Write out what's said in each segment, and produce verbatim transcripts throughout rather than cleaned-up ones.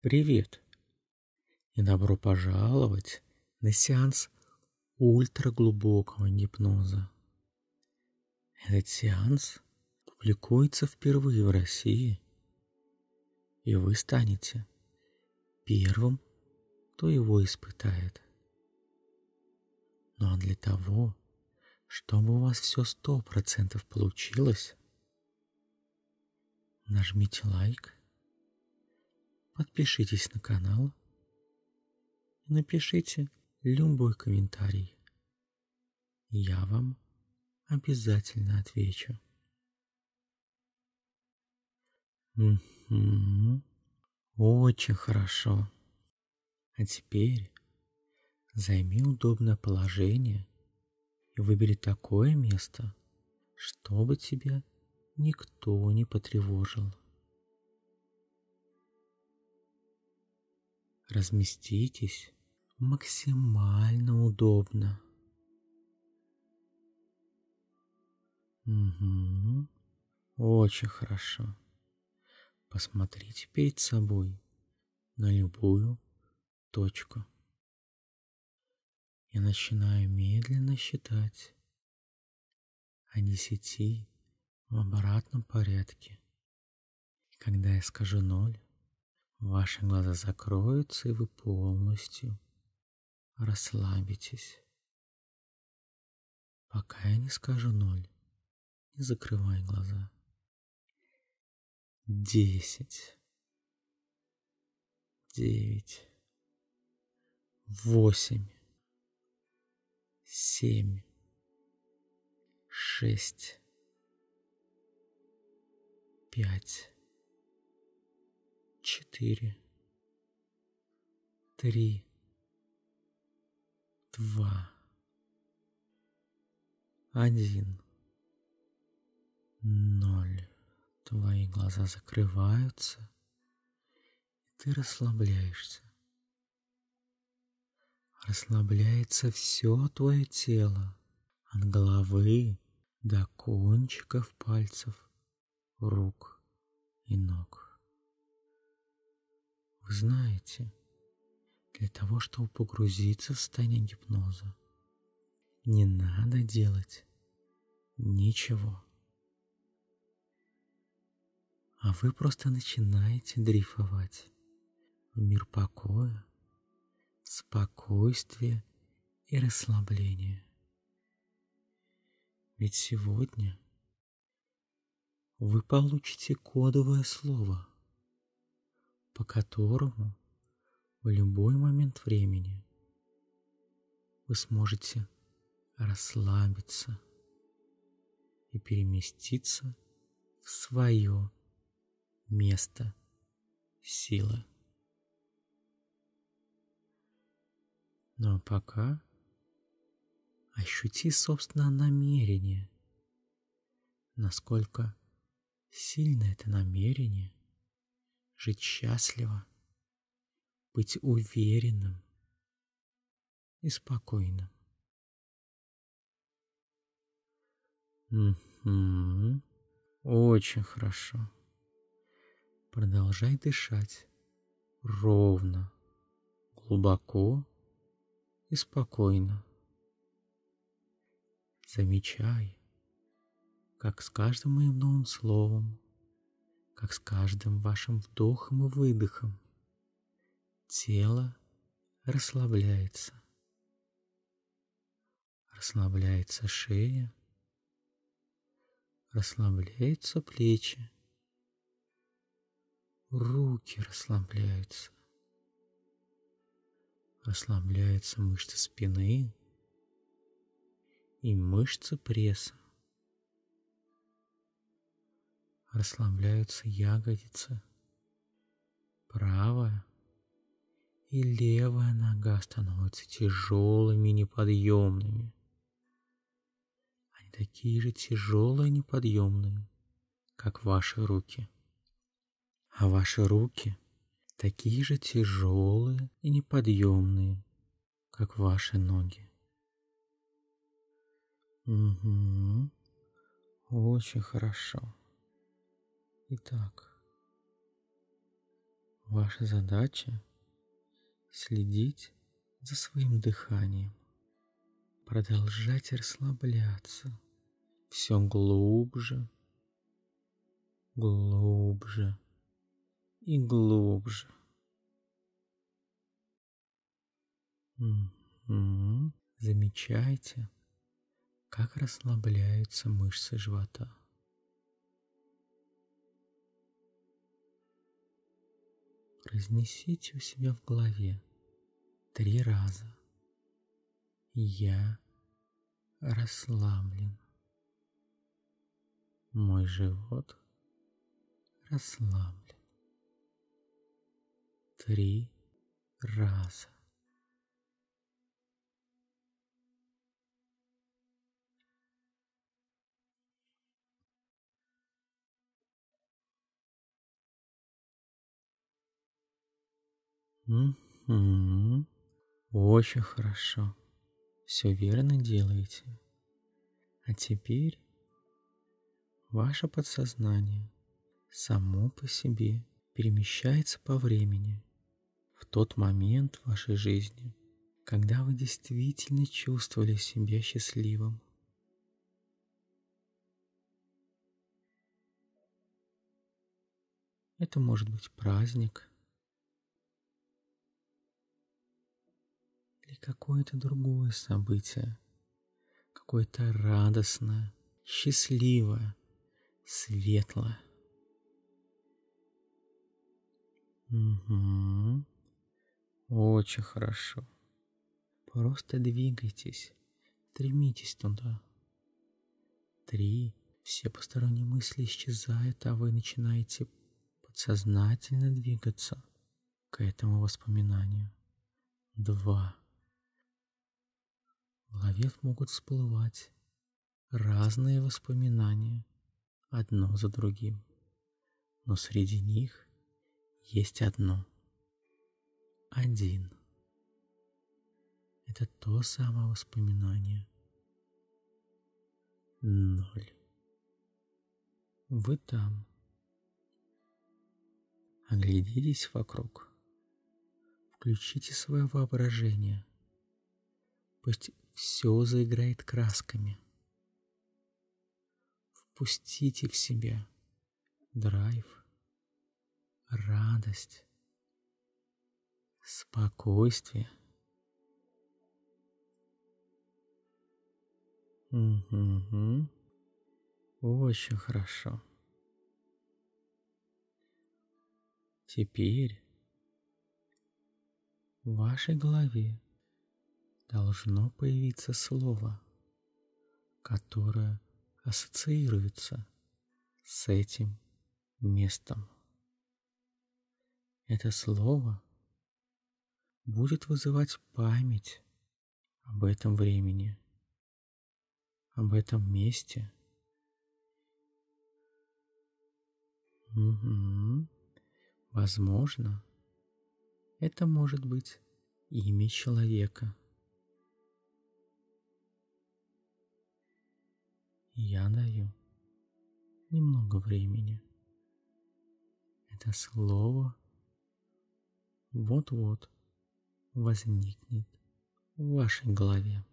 Привет и добро пожаловать на сеанс ультраглубокого гипноза. Этот сеанс публикуется впервые в России, и вы станете первым, кто его испытает. Ну а для того, чтобы у вас все сто процентов получилось, нажмите лайк, подпишитесь на канал и напишите любой комментарий. Я вам обязательно отвечу. Угу. Очень хорошо. А теперь займи удобное положение и выбери такое место, чтобы тебя никто не потревожил. Разместитесь максимально удобно. Угу. Очень хорошо. Посмотрите перед собой на любую точку. Я начинаю медленно считать от десяти в обратном порядке. И когда я скажу ноль, ваши глаза закроются, и вы полностью расслабитесь. Пока я не скажу ноль, не закрывай глаза. Десять. Девять. Восемь. Семь. Шесть. Пять. Четыре. Три. Два. Один. Ноль. Твои глаза закрываются, и ты расслабляешься. Расслабляется все твое тело, от головы до кончиков пальцев, рук и ног. Вы знаете, для того, чтобы погрузиться в состояние гипноза, не надо делать ничего. А вы просто начинаете дрейфовать в мир покоя, спокойствия и расслабления. Ведь сегодня вы получите кодовое слово, по которому в любой момент времени вы сможете расслабиться и переместиться в свое место силы. Ну а пока ощути собственное намерение, насколько сильно это намерение жить счастливо, быть уверенным и спокойным. Угу. Очень хорошо. Продолжай дышать ровно, глубоко и спокойно. Замечай, как с каждым моим новым словом, как с каждым вашим вдохом и выдохом тело расслабляется. Расслабляется шея, расслабляются плечи, руки расслабляются, расслабляются мышцы спины и мышцы пресса, расслабляются ягодицы, правая и левая нога становятся тяжелыми и неподъемными. Они такие же тяжелые и неподъемные, как ваши руки. А ваши руки такие же тяжелые и неподъемные, как ваши ноги. Угу. Очень хорошо. Итак, Ваша задача — следить за своим дыханием, продолжать расслабляться все глубже, глубже и глубже. Мгм. Замечайте, как расслабляются мышцы живота. Произнесите у себя в голове три раза: я расслаблен. Мой живот расслаблен. Три раза. Мгм. Очень хорошо. Все верно делаете. А теперь ваше подсознание само по себе перемещается по времени в тот момент в вашей жизни, когда вы действительно чувствовали себя счастливым. Это может быть праздник или какое-то другое событие, какое-то радостное, счастливое, светлое. Угу. Очень хорошо. Просто двигайтесь, стремитесь туда. Три. Все посторонние мысли исчезают, а вы начинаете подсознательно двигаться к этому воспоминанию. Два. В голове могут всплывать разные воспоминания, одно за другим. Но среди них есть одно. Один. Это то самое воспоминание. Ноль. Вы там. Оглядитесь вокруг. Включите свое воображение. Пусть все заиграет красками. Впустите в себя драйв, радость, спокойствие. Угу. Очень хорошо. Теперь в вашей голове должно появиться слово, которое ассоциируется с этим местом. Это слово будет вызывать память об этом времени, об этом месте. Угу. Возможно, это может быть имя человека. Я даю немного времени. Это слово вот-вот возникнет в вашей голове.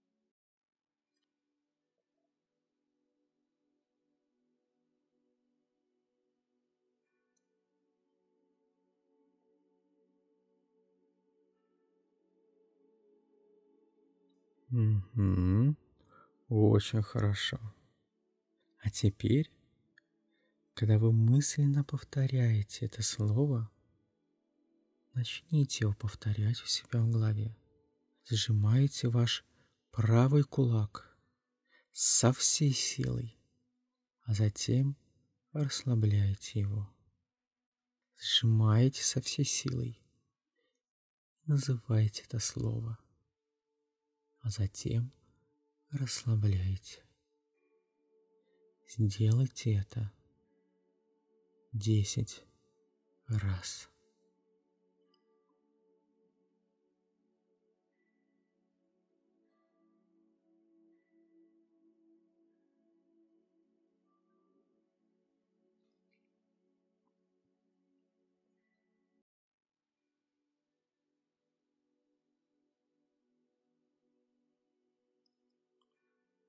Угу. Очень хорошо. А теперь, когда вы мысленно повторяете это слово, начните его повторять у себя в голове. Сжимаете ваш правый кулак со всей силой, а затем расслабляете его. Сжимаете со всей силой и называете это слово, а затем расслабляете. Сделайте это десять раз.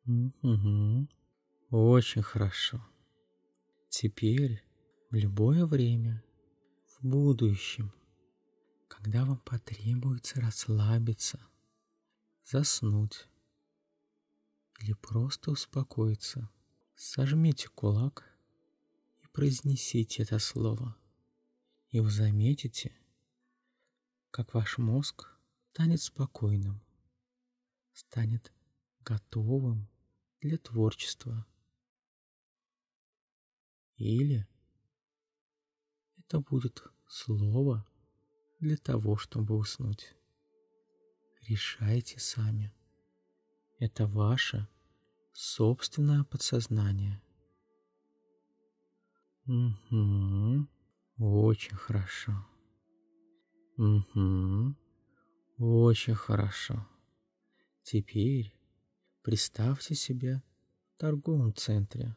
Угу. Очень хорошо. Теперь в любое время, в будущем, когда вам потребуется расслабиться, заснуть или просто успокоиться, сожмите кулак и произнесите это слово. И вы заметите, как ваш мозг станет спокойным, станет готовым для творчества. Или это будет слово для того, чтобы уснуть. Решайте сами. Это ваше собственное подсознание. Угу. Очень хорошо. Угу. Очень хорошо. Теперь представьте себя в торговом центре.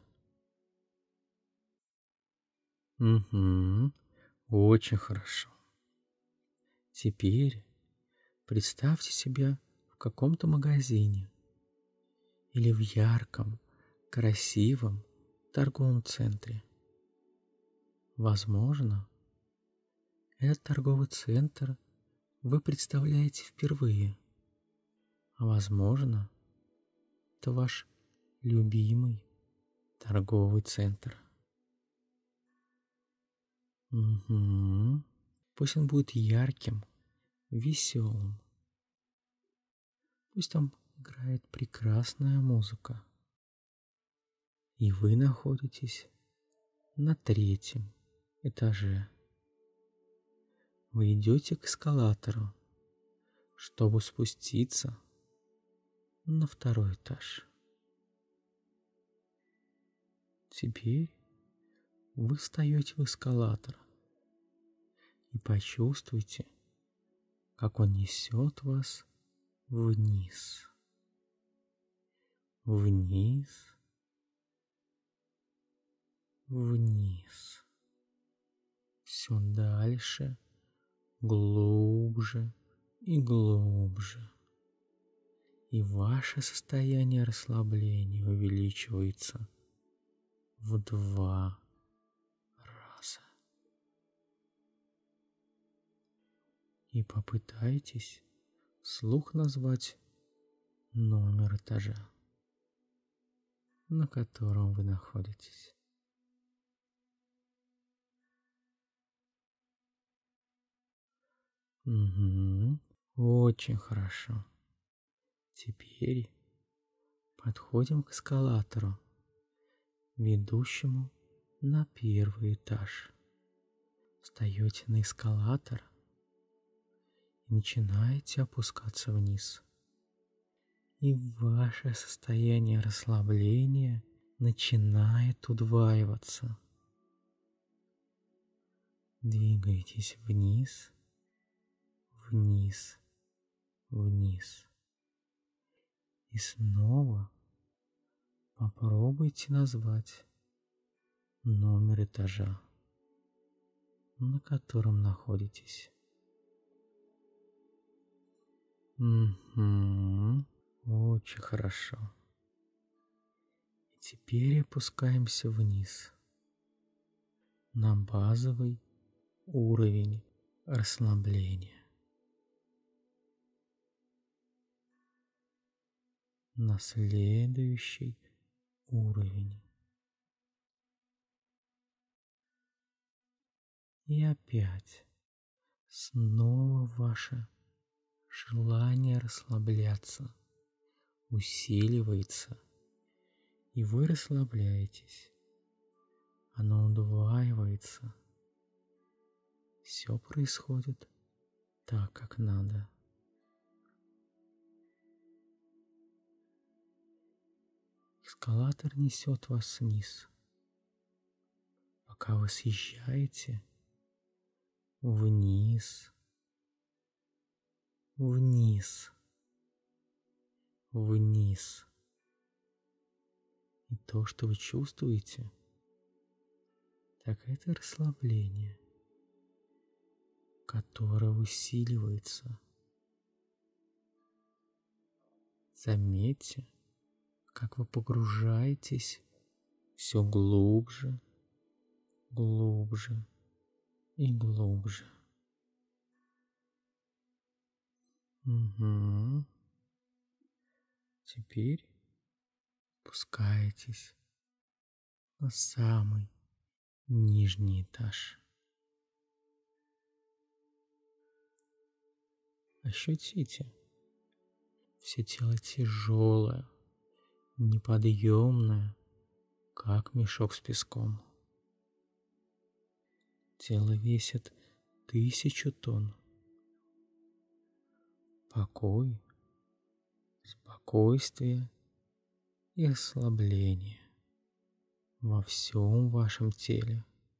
Угу. Очень хорошо. Теперь представьте себя в каком-то магазине или в ярком, красивом торговом центре. Возможно, этот торговый центр вы представляете впервые, а возможно, это ваш любимый торговый центр. Угу. Пусть он будет ярким, веселым. Пусть там играет прекрасная музыка. И вы находитесь на третьем этаже. Вы идете к эскалатору, чтобы спуститься на второй этаж. Теперь вы встаете в эскалатор и почувствуйте, как он несет вас вниз, вниз, вниз, все дальше, глубже и глубже. И ваше состояние расслабления увеличивается в два раза. И попытайтесь вслух назвать номер этажа, на котором вы находитесь. Угу. Очень хорошо. Теперь подходим к эскалатору, ведущему на первый этаж. Встаете на эскалатор и начинаете опускаться вниз. И ваше состояние расслабления начинает удваиваться. Двигайтесь вниз, вниз, вниз. И снова попробуйте назвать номер этажа, на котором находитесь. Угу. Очень хорошо. И теперь опускаемся вниз на базовый уровень расслабления. На следующий уровень. И опять снова ваше желание расслабляться усиливается, и вы расслабляетесь. Оно удваивается. Все происходит так, как надо. Эскалатор несет вас вниз, пока вы съезжаете вниз, вниз, вниз. И то, что вы чувствуете, так это расслабление, которое усиливается. Заметьте, как вы погружаетесь все глубже, глубже и глубже. Угу. Теперь спускаетесь на самый нижний этаж. Ощутите, все тело тяжелое, неподъемное, как мешок с песком. Тело весит тысячу тонн. Покой, спокойствие и расслабление во всем вашем теле.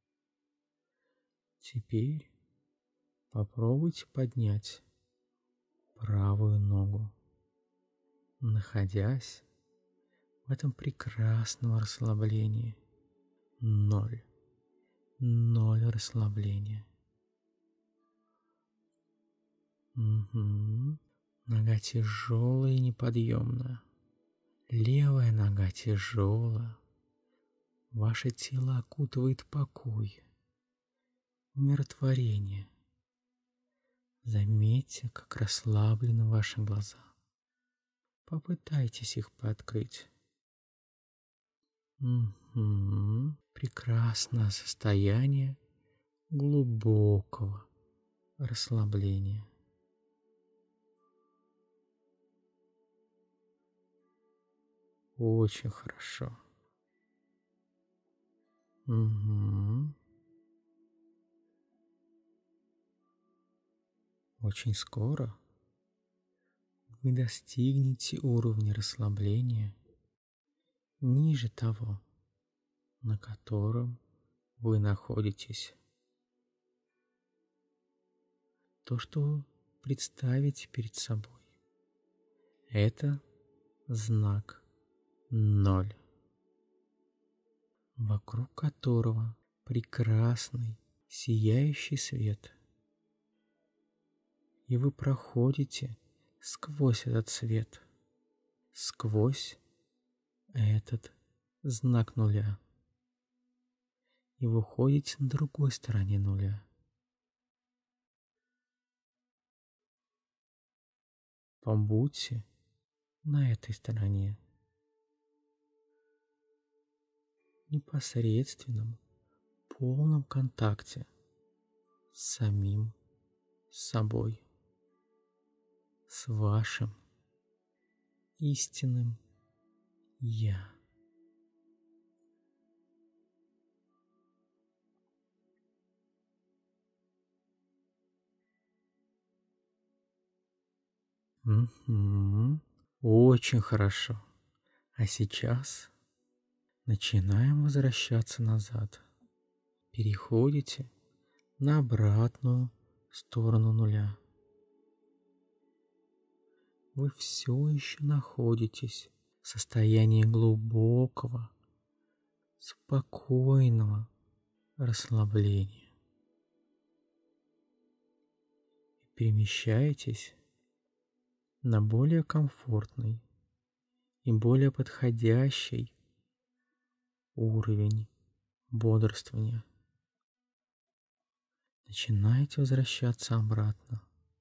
Теперь попробуйте поднять правую ногу, находясь в этом прекрасном расслаблении. Ноль. Ноль расслабления. Угу. Нога тяжелая и неподъемная. Левая нога тяжелая. Ваше тело окутывает покой, умиротворение. Заметьте, как расслаблены ваши глаза. Попытайтесь их пооткрыть. Угу. Прекрасное состояние глубокого расслабления. Очень хорошо. Угу. Очень скоро вы достигнете уровня расслабления ниже того, на котором вы находитесь. То, что вы представите перед собой, это знак ноль, вокруг которого прекрасный сияющий свет. И вы проходите сквозь этот свет, сквозь этот знак нуля. И выходите на другой стороне нуля. Побудьте на этой стороне. В непосредственном, полном контакте с самим собой, с вашим истинным Я. Угу. Очень хорошо. А сейчас начинаем возвращаться назад. Переходите на обратную сторону нуля. Вы все еще находитесь в состоянии глубокого, спокойного расслабления. И перемещаетесь на более комфортный и более подходящий уровень бодрствования. Начинаете возвращаться обратно,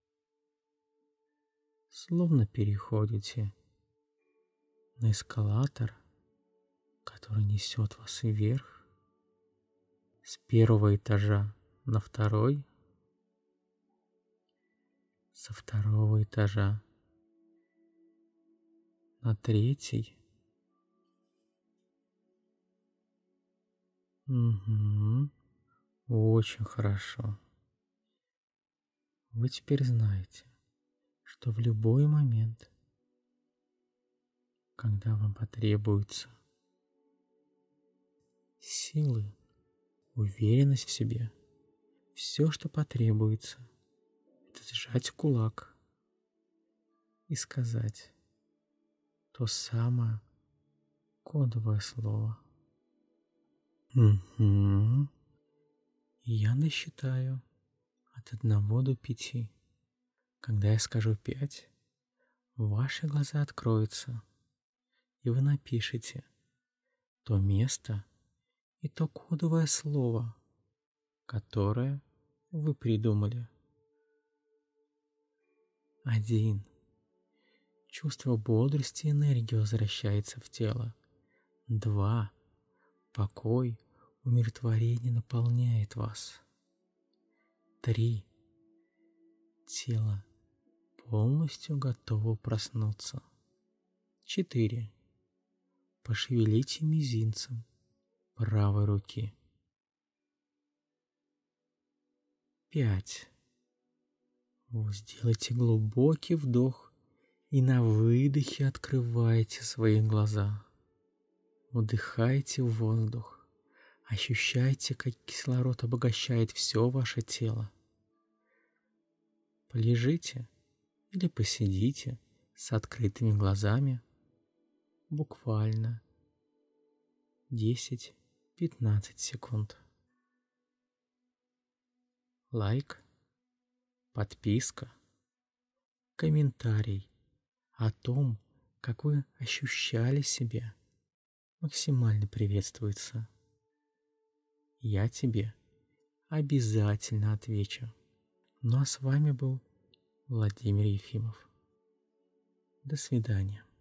словно переходите на эскалатор, который несет вас вверх с первого этажа на второй, со второго этажа на третий. Угу. Очень хорошо. Вы теперь знаете, что в любой момент, когда вам потребуется силы, уверенность в себе, все, что потребуется, это сжать кулак и сказать то самое кодовое слово. Угу. Я насчитаю от одного до пяти. Когда я скажу пять, ваши глаза откроются, и вы напишите то место и то кодовое слово, которое вы придумали. Один. Чувство бодрости и энергии возвращается в тело. Два. Покой, умиротворение наполняет вас. Три. Тело полностью готово проснуться. Четыре. Пошевелите мизинцем правой руки. Пять. Сделайте глубокий вдох и на выдохе открывайте свои глаза. Вдыхайте воздух. Ощущайте, как кислород обогащает все ваше тело. Полежите или посидите с открытыми глазами буквально десять-пятнадцать секунд. Лайк, подписка, комментарий о том, как вы ощущали себя, максимально приветствуется. Я тебе обязательно отвечу. Ну а с вами был Владимир Ефимов. До свидания.